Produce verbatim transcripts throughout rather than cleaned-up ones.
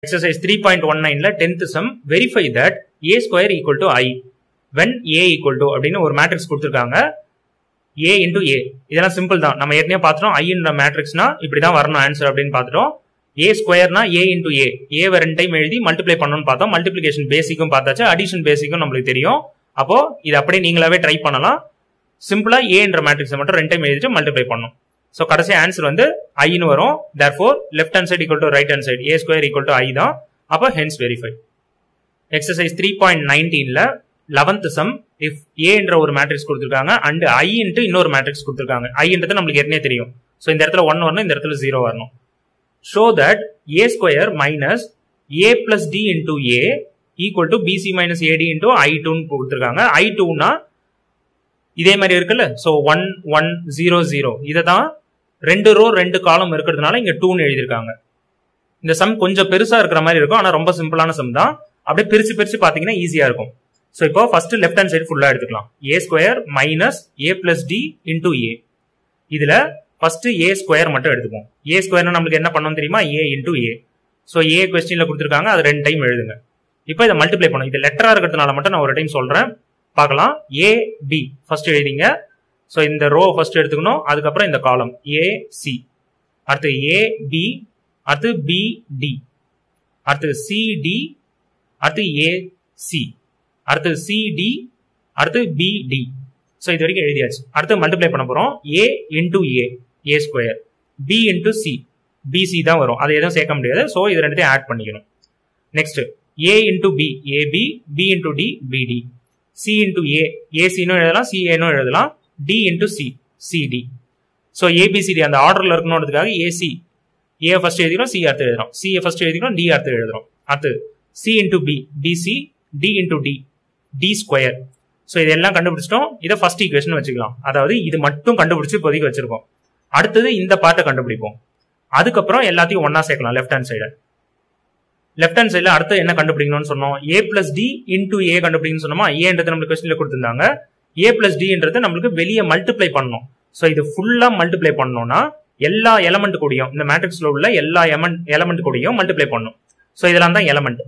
Exercise three point one nine la tenth sum, verify that a square equal to I when a equal to அப்படினு ஒரு matrix கொடுத்திருக்காங்க. a into a இதெல்லாம் simple தான். நம்ம ஏற்கனவே பார்த்தோம் i என்ற மேட்ரிக்ஸ்னா இப்படி தான் வரணும் ஆன்சர் அப்படினு பார்த்துட்டோம். a ஸ்கொயர்னா a into a a வ ரெண்டு டைம் எழுதி மல்டிப்ளை பண்ணனும்னு பார்த்தோம். மல்டிப்ளிகேஷன் பேசிக்கும் பார்த்தாச்சு, அடிஷன் பேசிக்கும் நமக்கு தெரியும். அப்போ இது அப்படியே நீங்களாவே ட்ரை பண்ணலாம். சிம்பிளா a என்ற மேட்ரிக்ஸை மட்டும் ரெண்டு டைம் எழுதிட்டு மல்டிப்ளை பண்ணனும். So கடைசி ஆன்சர் வந்து i ன்னு வரும். Therefore left hand side equal to right hand side, a square equal to I தான். அப்ப hence verify. Exercise three point nineteen ல eleventh sum, if a என்ற ஒரு மேட்ரிக்ஸ் கொடுத்திருக்காங்க and i into இன்னொரு மேட்ரிக்ஸ் கொடுத்திருக்காங்க. i ன்றது நமக்கு ஏற்கனவே தெரியும். So இந்த இடத்துல one வரணும், இந்த இடத்துல zero வரணும். Show that a square minus a plus d into a equal to bc minus ad into i two ன்னு கொடுத்திருக்காங்க. i two னா இதே மாதிரி இருக்குல்ல. So one one zero zero இததான் ரெண்டு ரோ ரெண்டு காலம் இருக்கிறதுனால இங்க two ன்னு எழுதிருக்காங்க. இந்த சம் கொஞ்சம் பெருசா இருக்கிற மாதிரி இருக்கும், ஆனா ரொம்ப சிம்பிளான சம் தான். அப்படியே பிரிச்சு பிரிச்சு பாத்தீங்கன்னா ஈஸியா இருக்கும். சோ இப்போ ஃபர்ஸ்ட் லெஃப்ட் ஹேண்ட் சைடு ஃபுல்லா எடுத்துக்கலாம். a square minus a plus d into a. இதுல ஃபர்ஸ்ட் a ஸ்கொயர் மட்டும் எடுத்துப்போம். a ஸ்கொயர்னா நமக்கு என்ன பண்ணணும் தெரியுமா? a into a. So a क्वेश्चनல கொடுத்திருக்காங்க, அது ரெண்டு டைம் எழுதுங்க. இப்போ இதை மல்டிப்ளை பண்ணும். இது லெட்டரா இருக்கிறதுனால மட்டும் நான் ஒரு டைம் சொல்றேன், பார்க்கலாம். a b ஃபர்ஸ்ட் எழுதிங்க. சோ இந்த ரோ ஃபர்ஸ்ட் எடுத்துக்கணும், அதுக்கப்புறம் இந்த காலம் a c, அடுத்து a b, அடுத்து b d, அடுத்து c d, அடுத்து a c, அடுத்து c d, அடுத்து b d. சோ இது வரைக்கும் எழுதியாச்சு. அடுத்து மல்டிப்ளை பண்ண போறோம். a into a a square, b into c bc தான் வரும், அதை எதுவும் சேர்க்க முடியாது. சோ இது ரெண்டுத்தையும் ஆட் பண்ணிக்கணும். Next a into b ab, b into d bd, c into a ac ன்னு எழுதலாம், ca ன்னு எழுதலாம், d into c cd. So abcd அந்த ஆர்டர்ல இருக்கணும்ன்றதுக்காக ac a ஃபர்ஸ்ட் எழுதிக்கிறோம், c அடுத்து எழுதுறோம், c ஃபர்ஸ்ட் எழுதிக்கிறோம், d அடுத்து எழுதுறோம். அடுத்து c into b bc, d into d d square. So இதெல்லாம் கண்டுபிடிச்சிட்டோம். இதை ஃபர்ஸ்ட் ஈக்குவேஷன் வச்சுக்கலாம். அதாவது இது மட்டும் கண்டுபிடிச்சு இப்போதைக்கு வச்சிருக்கோம். அடுத்தது இந்த பார்ட்டை கண்டுபிடிப்போம். அதுக்கப்புறம் எல்லாத்தையும் ஒன்னா சேர்க்கலாம். Left hand side left hand சைடுல அடுத்து என்ன கண்டுபிடிக்கணும்னு சொன்னோம்? a plus D into A கண்டுபிடிக்கணும்னு சொன்னோமா? ஏன்றது நம்மளுக்கு கொஸ்டின்ல கொடுத்திருந்தாங்க. a பிளஸ் டின்றது நம்மளுக்கு வெளியே மல்டிப்ளை பண்ணணும். சோ இது ஃபுல்லா மல்டிப்ளை பண்ணணும்னா எல்லா எலமெண்ட் கூடயும், இந்த மேட்ரிக்ஸ்ல உள்ள எல்லா எலமெண்ட் கூடயும் மல்டிப்ளை பண்ணணும். சோ இதெல்லாம் தான் element.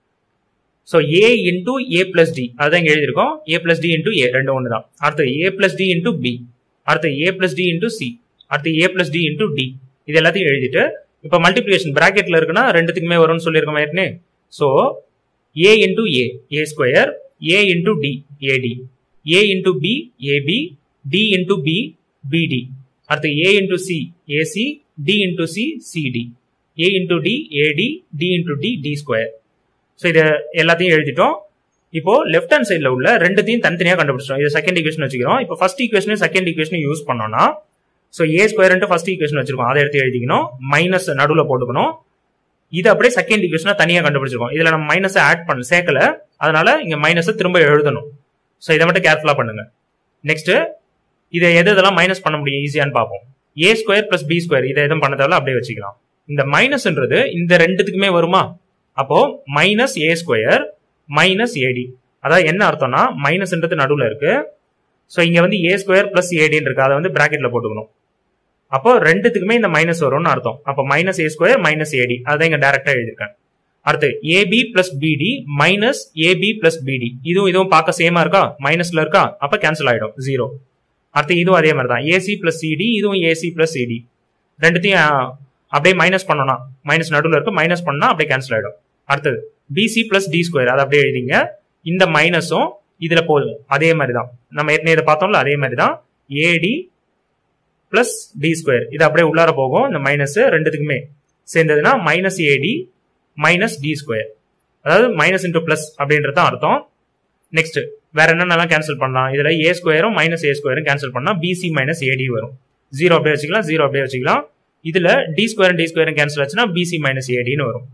So a into A plus D அதுதான் இங்க எழுதிருக்கோம். a plus D into A ரெண்டு ஒன்று தான். அடுத்து a plus D into B, அடுத்து a plus D into C, அடுத்து a plus D into D. இது எல்லாத்தையும் எழுதிட்டு இப்ப மல்டிபிளிகேஷன் பிராக்கெட்ல இருக்குன்னா ரெண்டுத்துக்குமே வரும்னு சொல்லியிருக்கோம் ஏற்கனவே. So a into A A square, a into D AD, a into B AB, d into B BD, அடுத்து a into C AC, d into C CD, a into D AD, d into D D square. So இதை எல்லாத்தையும் எழுதிட்டோம். இப்போ left hand சைட்ல உள்ள ரெண்டுத்தையும் தனித்தனியா கண்டுபிடிச்சோம். இது செகண்ட் ஈக்குவேஷன் வச்சுக்கிறோம். இப்போ first equation second equation use பண்ணோம்னா, so a square first equation வச்சிருக்கோம், அதை எடுத்து எழுதிக்கணும், மைனஸ் நடுவுல போட்டுக்கணும். இது அப்படியே செகண்ட் ஈக்குவேஷனா தனியா கண்டுபிடிச்சிருக்கோம். இதுல நம்ம மைனஸ் ஆட் பண்ண சேர்க்கல, அதனால இங்க மைனஸ் திரும்ப எழுதணும். சோ இதை மட்டும் கேர்ஃபுல்லா பண்ணுங்க. நெக்ஸ்ட் இதை எது இதெல்லாம் மைனஸ் பண்ண முடியும் ஈஸியான்னு பார்ப்போம். a square plus B square இதை எதுவும் பண்ண தேவையில்ல, அப்படியே வச்சுக்கலாம். இந்த மைனஸ்ன்றது இந்த ரெண்டுத்துக்குமே வருமா? அப்போ minus A square minus AD. அதாவது என்ன அர்த்தம்னா மைனஸ்ன்றது நடுவுல இருக்கு. சோ இங்க வந்து ஏ ஸ்கொயர் பிளஸ் ஏடின்னு இருக்கு, அதை வந்து பிராக்கெட்ல போட்டுக்கணும். அப்போ ரெண்டுத்துக்குமே இந்த மைனஸ் வரும்னு அர்த்தம். அப்போ minus A square minus AD அதான் இங்க டைரக்டா எழுதிருக்கேன். அடுத்து AB plus BD minus AB plus BD. இதுவும் இதுவும் பார்க்க சேமா இருக்கா? மைனஸ்ல இருக்கா? அப்ப கேன்சல் ஆயிடும், ஜீரோ. அடுத்து இதுவும் அதே மாதிரி தான், ஏசி பிளஸ் சிடி, இதுவும் ஏசி பிளஸ் சிடி. ரெண்டுத்தையும் அப்படியே மைனஸ் பண்ணோம்னா, மைனஸ் நடுவில் இருக்கு, மைனஸ் பண்ணா அப்படியே கேன்சல் ஆயிடும். அடுத்தது பிசி பிளஸ் டி ஸ்கொயர், அதை அப்படியே எழுதிங்க. இந்த மைனஸும் இதுல போதும், அதே மாதிரி தான் நம்ம ஏற்கனவே இதை பார்த்தோம்ல, அதே மாதிரி தான் ஏடி பிளஸ் டி ஸ்கொயர், இது அப்படியே உள்ளார போகும். இந்த மைனஸ் ரெண்டுத்துக்குமே சேர்ந்ததுன்னா minus AD minus D square, அதாவது மைனஸ் இன்டூ பிளஸ் அப்படின்றது தான் அர்த்தம். நெக்ஸ்ட் வேற என்னென்னலாம் கேன்சல் பண்ணலாம்? இதுல ஏ ஸ்கொயரும் மைனஸ் ஏ ஸ்கொயரும் கேன்சல் பண்ணா பிசி மைனஸ் ஏடி வரும். ஜீரோ அப்படியே வச்சுக்கலாம், ஜீரோ அப்படியே வச்சுக்கலாம். இதுல டி ஸ்கொயர் டி ஸ்கொயரும் கேன்சல் ஆச்சுன்னா பிசி மைனஸ் ஏடின்னு வரும்.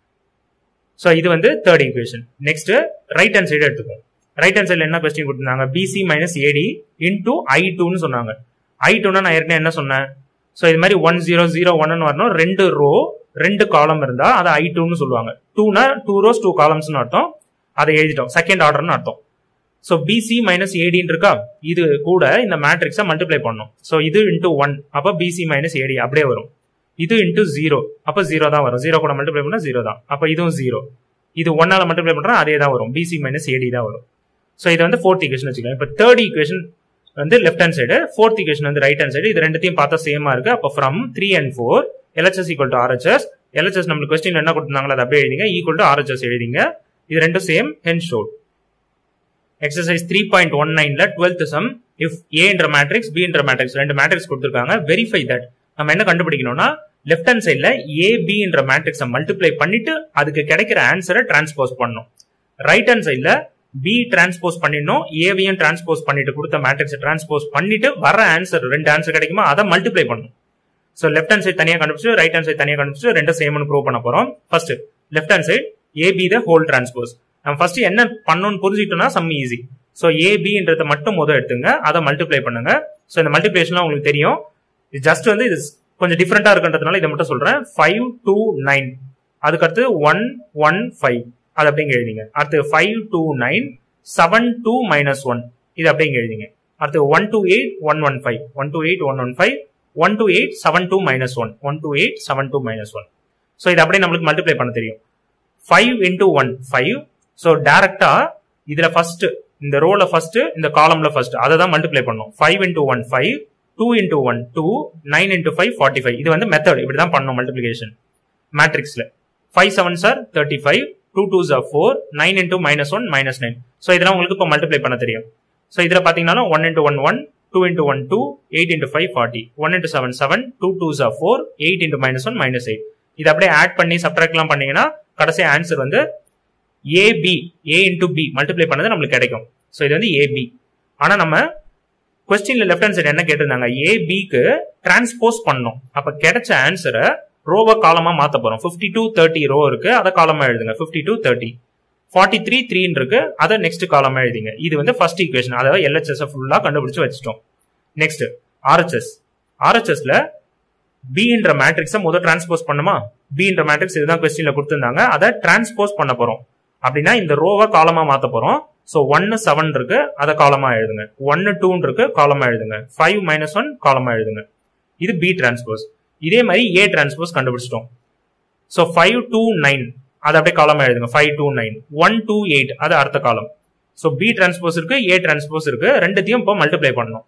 சோ இது வந்து third equation. Next right hand side எடுத்துப்போம். ரைட் ஹேண்ட் சைடுல என்ன கொஸ்டின் கொடுத்திருந்தாங்க? BC minus AD into I டூன்னு சொன்னாங்க. ஐ டூனா நான் ஏற்கனவே என்ன சொன்னேன்? சோ இது மாதிரி ஒன் ஜீரோ ஜீரோ ஒன்னு வரணும். ரெண்டு ரோ ரெண்டு காலம் இருந்தா அதை ஐ டூன்னு சொல்லுவாங்க. டூனா டூ ரோஸ் டூ காலம்ஸ்னு அர்த்தம். அதை எழுதிட்டோம், செகண்ட் ஆர்டர்னு அர்த்தம். சோ பிசி மைனஸ் ஏடின்னு இருக்கா, இது கூட இந்த மேட்ரிக்ஸை மல்டிப்ளை பண்ணும். சோ இது இன்டூ ஒன், அப்ப பிசி மைனஸ் ஏடி அப்படியே வரும். இது இன்டூ ஜீரோ, அப்போ ஜீரோ தான் வரும். ஜீரோ கூட மல்டிப்ளை பண்ணா ஜீரோ தான். அப்போ இதுவும் ஜீரோ. இது ஒன்னால மல்டிப்ளை பண்றா அதே தான் வரும். பிசி மைனஸ் ஏடி தான் வரும். ஸோ இது வந்து ஃபோர்த் ஈக்குவேஷன் வச்சுக்கலாம். இப்போ தேர்ட் ஈக்குவேஷன் வந்து left hand side, fourth equation வந்து ரைட் ஹேண்ட் சைடு. இது ரெண்டுத்தையும் பார்த்தா சேமா இருக்கு. அப்போ from three and four LHS equal to RHS. LHS நம்மளுக்கு கொஸ்டின் என்ன கொடுத்தாங்களோ அதை அப்படியே எழுதிங்க. ஈக்குவல் டு ஆர்ஹெச்எஸ் எழுதிங்க. இது ரெண்டும் same. Hence showed. Exercise three point one நைன்ல டுவெல்த் சம். இஃப் ஏ என்ற மேட்ரிக்ஸ் பி என்ற மேட்ரிக்ஸ் ரெண்டு மேட்ரிக்ஸ் கொடுத்துருக்காங்க. Verify that. நம்ம என்ன கண்டுபிடிக்கணும்னா லெஃப்ட் ஹேண்ட் சைட்ல ஏ பி என்ற மேட்ரிக்ஸை மல்டிப்ளை பண்ணிட்டு அதுக்கு கிடைக்கிற ஆன்சரை டிரான்ஸ்போஸ் பண்ணணும். ரைட் ஹேண்ட் சைட்ல பி டிரான்ஸ்போஸ் பண்ணிடணும், ஏவியும் டிரான்ஸ்போஸ் பண்ணிட்டு கொடுத்த மேட்ரிக்ஸை டிரான்ஸ்போஸ் பண்ணிட்டு வர ஆன்சர் ரெண்டு ஆன்சர் கிடைக்குமா அதை மல்டிப்ளை பண்ணணும். ஸோ லெஃப்ட் ஹேண்ட் சைட் தனியாக கண்டுபிடிச்சு ரைட் ஹேண்ட் சைட் தனியாக கண்டுபிடிச்சு ரெண்டும் சேம்னு ப்ரூவ் பண்ண போறோம். First left hand side AB the whole transpose. நம்ம ஃபர்ஸ்ட் என்ன பண்ணணும்னு புரிஞ்சுக்கிட்டோம்னா சம் ஈஸி. ஸோ ஏபின்றத மட்டும் முதல் எடுத்துங்க, அதை மல்டிப்ளை பண்ணுங்க. ஸோ இந்த மல்டிப்ளேஷன்லாம் உங்களுக்கு தெரியும். இது ஜஸ்ட் வந்து இது கொஞ்சம் டிஃப்ரெண்டா இருக்குன்றதுனால இதை மட்டும் சொல்றேன். ஃபைவ் டூ நைன், அதுக்கடுத்து ஒன் ஒன் ஃபைவ், அது அப்படிங்க எழுதிங்க. அடுத்து five two nine seven two minus one, இது அப்படிங்க எழுதிங்க. அடுத்து one two eight one one five, one two eight one one five, one two eight seven two minus one, one two eight seven two minus one. So இது அப்படியே நம்மளுக்கு multiply பண்ண தெரியும். Five into one five. So டைரக்டா இதுல first இந்த ரோல first இந்த காலம்ல ஃபர்ஸ்ட் அதை தான் மல்டிப்ளை பண்ணும். Five into one five, two into one two, nine into five forty five. இது வந்து மெத்தட், இப்படி தான் பண்ணணும் மல்டிபிளிகேஷன் மேட்ரிக்ஸ்ல. ஃபைவ் செவன் சார் தேர்ட்டி ஃபைவ், டூ டூ சார் four, nine into minus one minus nine. So இதெல்லாம் உங்களுக்கு இப்போ மல்டிப்ளை பண்ண தெரியும். ஸோ இதுல பாத்தீங்கன்னா one into one one, two into one two, eight into five forty, one into seven seven, two two சார் four, eight into minus one minus eight. இது அப்படியே ஆட் பண்ணி சப்ட்ராக்ட்லாம் பண்ணீங்கன்னா கடைசி ஆன்சர் வந்து AB, A into B multiply பண்ணது நம்மளுக்கு கிடைக்கும். ஸோ இது வந்து ஏபி. ஆனா நம்ம கொஸ்டின்ல லெஃப்ட் ஹேண்ட் சைடு என்ன கேட்டிருந்தாங்க, ஏபிக்கு டிரான்ஸ்போஸ் பண்ணணும். அப்ப கிடைச்ச ஆன்சரை ரோவை காலமா மாத்த போறோம். பிப்டி டூ தேர்ட்டி ரோ இருக்கு, அதை காலமா எழுதுங்க. Fifty two thirty, forty three three இருக்கு, அதை நெக்ஸ்ட் காலமா எழுதிங்க. இது வந்து ஃபர்ஸ்ட் ஈக்குவேஷன், அதாவது எல்ஹெச்எஸ் ஃபுல்லா கண்டுபிடிச்சு வச்சுட்டோம். Next RHS. ஆர்ஹெச்எஸ்ல பி என்ற மேட்ரிக்ஸை முதல் டிரான்ஸ்போஸ் பண்ணுமா? பி என்ற மேட்ரிக்ஸ் இதுதான் கொஸ்டின்ல கொடுத்திருந்தாங்க, அதை டிரான்ஸ்போஸ் பண்ண போறோம். அப்படின்னா இந்த ரோவை காலமா மாத்த போறோம். சோ ஒன்னு செவன் இருக்கு, அதை காலமா எழுதுங்க. ஒன்னு டூ இருக்கு, காலமா எழுதுங்க. ஃபைவ் மைனஸ் ஒன் காலமா எழுதுங்க. இது பி டிரான்ஸ்போஸ். இதே மாதிரி ஏ டிரான்ஸ்போஸ் கண்டுபிடிச்சிட்டோம். சோ ஃபைவ் டூ நைன், அதை அப்படியே காலமா எழுதுங்க. Five two nine, one two eight, அது அடுத்த காலம். சோ பி டிரான்ஸ்போஸ் இருக்கு, ஏ டிரான்ஸ்போஸ் இருக்கு, ரெண்டுத்தையும் இப்போ மல்டிப்ளை பண்ணணும்.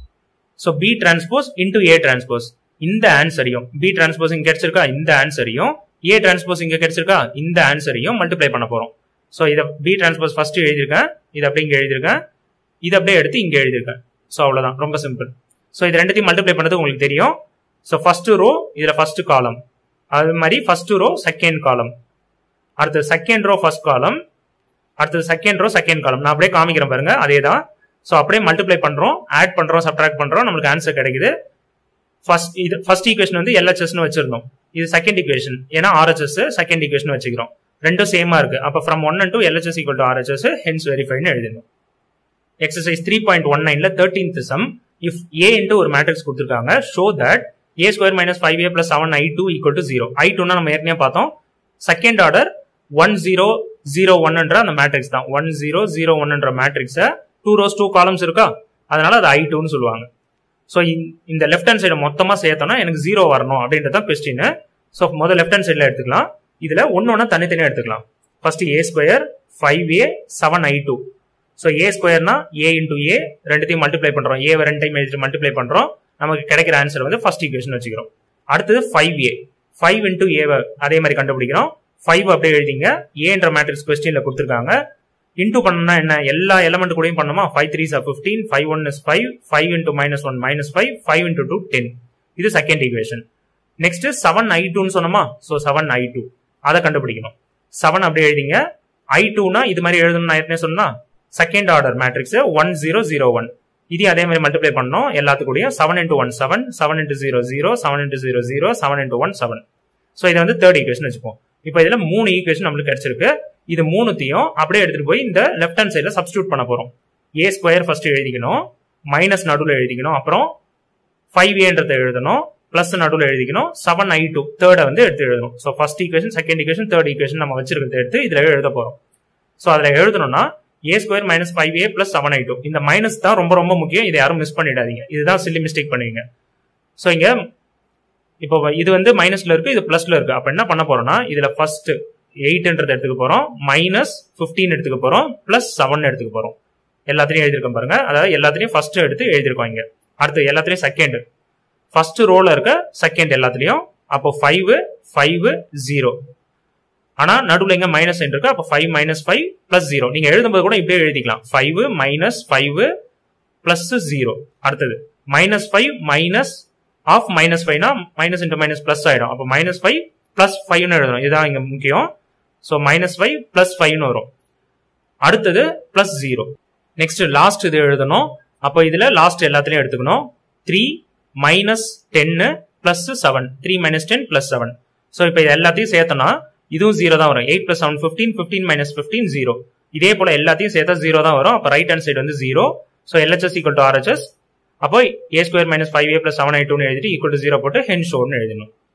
So B transpose into A transpose, இந்த ஆன்சரையும் பி டிரான்ஸ்போஸ் இங்க கிடைச்சிருக்கா, இந்த ஆன்சரையும் ஏ டிரான்ஸ்போஸ் இங்க கிடைச்சிருக்கா, இந்த ஆன்சரையும் மல்டிப்ளை பண்ண போறோம். சோ இதை பி டிரான்ஸ்போஸ் ஃபர்ஸ்ட் எழுதியிருக்கேன், இது அப்படியே இங்க எழுதியிருக்கேன், இது அப்படியே எடுத்து இங்க எழுதியிருக்கேன். சோ அவ்வளவுதான், ரொம்ப சிம்பிள். சோ இது ரெண்டுத்தையும் மல்டிப்ளை பண்ணது உங்களுக்கு தெரியும். சோ ஃபர்ஸ்ட் ரோ இதுல ஃபர்ஸ்ட் காலம், அது மாதிரி ஃபர்ஸ்ட் ரோ செகண்ட் காலம், அடுத்து செகண்ட் ரோ ஃபர்ஸ்ட் காலம், அடுத்தது செகண்ட் ரோ செகண்ட் காலம். நான் அப்படியே காமிக்கிறேன் பாருங்க, அதே தான். சோ அப்படியே மல்டிப்ளை பண்றோம், ஆட் பண்றோம், சப்ட்ராக்ட் பண்றோம், நம்மளுக்கு ஆன்சர் கிடைக்குது. ஃபர்ஸ்ட் இது ஃபர்ஸ்ட் ஈக்குவேஷன் வந்து எல்ஹெச்எஸ் வச்சிருந்தோம், இது செகண்ட் ஈக்குவேஷன், ஏன்னா ஆர்ஹெச்எஸ் செகண்ட் ஈக்குவேஷன் வச்சுக்கிறோம். ரெண்டும் சேமா இருக்கு. அப்ப from one and two LHS equal to RHS, hence வெரிஃபைன்னு எழுதணும். எக்ஸசைஸ் த்ரீ பாயிண்ட் ஒன் நைன்ல thirteenth sum. If A into ஒரு மேட்ரிக்ஸ் கொடுத்துருக்காங்க, show that A square minus five A plus seven I two equal to zero. I டூனா நம்ம ஏற்கனவே பார்த்தோம், second order one zero zero ஒன்ன்ற அந்த மேட்ரிக்ஸ் தான். ஒன் ஜீரோ ஜீரோ ஒன்ன்ற மேட்ரிக்ஸ டூ ரோஸ் டூ காலம்ஸ் இருக்கா, அதனால அது ஐ டூன்னு சொல்லுவாங்க. ஸோ இந்த லெஃப்ட் ஹேண்ட் சைடு மொத்தமா சேர்த்தோம்னா எனக்கு ஜீரோ வரணும் அப்படின்றத கொஸ்டின். ஸோ முதல் லெஃப்ட் ஹேண்ட் சைட்ல எடுத்துக்கலாம், இதுல ஒன்னு ஒன்னா தனித்தனியா எடுத்துக்கலாம். First A square five A seven I two. So A ஸ்கொயர்னா ஏ இன்டூ ஏ, ரெண்டுத்தையும் மல்டிப்ளை பண்றோம். ஏ ரெண்டு டைம் எழுதிட்டு மல்டிப்ளை பண்றோம், நமக்கு கிடைக்கிற ஆன்சர் வந்து ஃபர்ஸ்ட் ஈக்குவேஷன் வச்சுக்கிறோம். அடுத்தது five A, five into A அதே மாதிரி கண்டுபிடிக்கிறோம். ஃபைவ் அப்படியே எழுதிங்க, ஏன்ற மேட்ரிக்ஸ் கொஸ்டின்ல கொடுத்துருக்காங்க. இன்டூ பண்ணா என்ன, எல்லா எலமெண்ட் கூடயும் பண்ணுமா? ஃபைவ் த்ரீ சார் fifteen, five one is five, five into minus one minus five, five into two ten. இது second equation. Next seven I டூன்னு சொன்னோமா, ஸோ செவன் ஐ டூ அதை கண்டுபிடிக்கணும். செவன் அப்படியே எழுதிங்க. ஐ டூனா இது மாதிரி எழுதணும், நான் ஏற்கனவே சொன்னா second order matrix one zero zero one. இதையும் அதே மாதிரி மல்டிப்ளை பண்ணோம் எல்லாத்துக்கூடயும். Seven into one seven, seven into zero zero, seven into zero zero, seven into one seven. So இதை வந்து தேர்ட் ஈக்குவேஷன் வச்சுப்போம். இப்போ இதுல மூணு ஈக்குவேஷன் நம்மளுக்கு கிடைச்சிருக்கு. இது மூணுத்தையும் அப்படியே எடுத்துட்டு போய் இந்த லெஃப்ட் ஹேண்ட் சைட்ல சப்ஸ்டியூட் பண்ண போறோம். ஏ ஸ்கொயர் ஃபர்ஸ்ட் எழுதிக்கணும், மைனஸ் நடுவில் எழுதிக்கணும், அப்புறம் ஃபைவ் ஏன்றதை எழுதணும், பிளஸ் நடுவில் எழுதிக்கணும், செவன் ஐ டூ தேர்டை வந்து எடுத்து எழுதணும். So first equation second equation third equation நம்ம வச்சிருக்கிறத எடுத்து இதுல எழுத போறோம். ஸோ அதுல எழுதணும்னா A square minus five A plus seven I two. இந்த மைனஸ் தான் ரொம்ப ரொம்ப முக்கியம், இதை யாரும் மிஸ் பண்ணிடாதீங்க, இதுதான் சில்லி மிஸ்டேக் பண்ணுவீங்க. ஸோ இங்க இப்போ இது வந்து மைனஸ்ல இருக்கு, இது பிளஸ்ல இருக்கு. அப்ப என்ன பண்ண போறோம்னா இதுல ஃபர்ஸ்ட் எயிட்ன்றது எடுத்துக்க போறோம், மைனஸ் பிப்டீன் எடுத்துக்க போறோம், பிளஸ் செவன் எடுத்துக்க போறோம். எல்லாத்தையும் எழுதிருக்கோம் பாருங்க. அதாவது எல்லாத்தையும் ஃபர்ஸ்ட் எடுத்து எழுதிருக்கோம் இங்க. அடுத்து எல்லாத்தையும் செகண்ட், ஃபர்ஸ்ட் ரோல இருக்க செகண்ட் எல்லாத்துலயும். அப்போ ஃபைவ் ஃபைவ் ஜீரோ. ஆனா நடுவில் எங்க மைனஸ் இருக்கு. அப்போ five minus five plus zero. நீங்க எழுதும்போது கூட இப்படியே எழுதிக்கலாம். Five minus five plus zero. அடுத்தது minus five minus of minus ஃபைவ்னா மைனஸ் இன்டூ மைனஸ் பிளஸ் ஆயிடும். அப்போ மைனஸ் ஃபைவ் பிளஸ் ஃபைவ்னு எழுதணும். இதுதான் இங்க முக்கியம். ஸோ மைனஸ் ஃபைவ் பிளஸ் ஃபைவ்னு வரும். அடுத்தது பிளஸ் ஜீரோ. நெக்ஸ்ட் லாஸ்ட் இது எழுதணும். அப்போ இதுல லாஸ்ட் எல்லாத்துலயும் எடுத்துக்கணும். த்ரீ மைனஸ் டென்னு plus seven. Three minus ten plus seven. So இப்போ இது எல்லாத்தையும் சேர்த்தோம்னா இதுவும் ஜீரோ தான் வரும். Eight plus seven fifteen, fifteen minus fifteen zero. இதே போல எல்லாத்தையும் சேர்த்தா ஜீரோ தான் வரும். அப்போ ரைட் ஹேண்ட் சைடு வந்து zero. So LHS equal to RHS. அப்போ A square minus five A plus seven I டூன்னு எழுதிட்டு ஈக்குவல் டு ஜீரோ போட்டு ஹென் ஷோன்னு எழுதணும்.